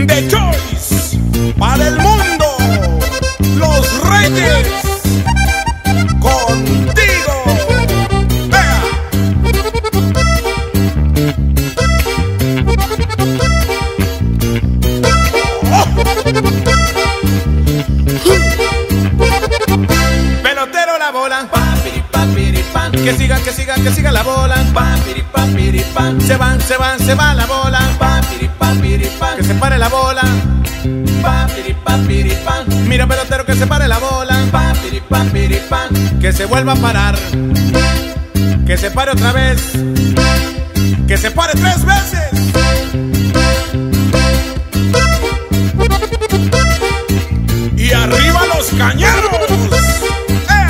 The Choice para el mundo, los Reyes contigo. ¡Vea! Pelotero la bola, Papiripapiripan, que siga la bola. papiripapiripan, Se va la bola. Papiripapiripan, Que se pare la bola. papiripapiripan, Mira pelotero que se pare la bola. papiripapiripan, Que se vuelva a parar. Que se pare otra vez. Que se pare 3 veces. Y arriba los cañeros. ¡Ea!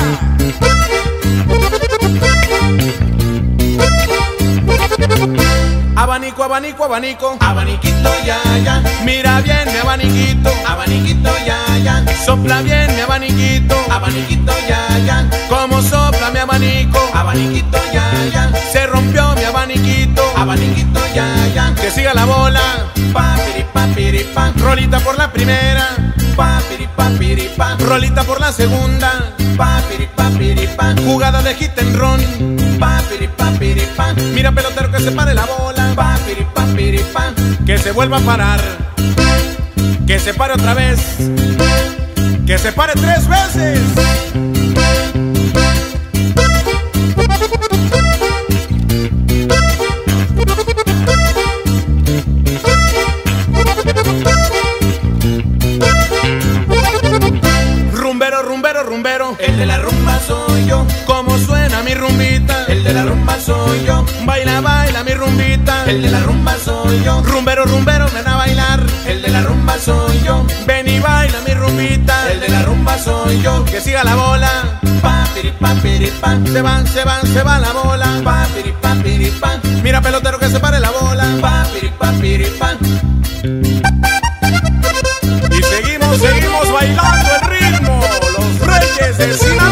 Abanico, abanico, abanico. abaniquito ya, ya, Mira bien mi abaniquito. abaniquito ya, ya, Sopla bien mi abaniquito. abaniquito ya, ya, Como sopla mi abanico. abaniquito ya, ya, Se rompió mi abaniquito. abaniquito ya, ya, Que siga la bola. papiripapiripan, Rolita por la primera. papiripapiripan, Rolita por la segunda. papiripapiripan, Jugada de hit and run. papiripapiripan, Mira pelotero que se pare la bola. papiripapiripan, Que se vuelva a parar. Que se pare otra vez. Que se pare 3 veces. Rumbero, rumbero, rumbero. el de la rumba soy yo, ¿Cómo suena mi rumbita? el de la rumba soy yo, Baila, baila mi rumbita. el de la rumba soy yo, Rumbero, rumbero, ven a bailar. el de la rumba soy yo, Ven y baila mi rumbita. el de la rumba soy yo, Que siga la bola. papiripapiripan, Se va la bola. papiripapiripan, Mira pelotero que se pare la bola. papiripapiripan, Y seguimos bailando el ritmo. Los Reyes del Sinaloa.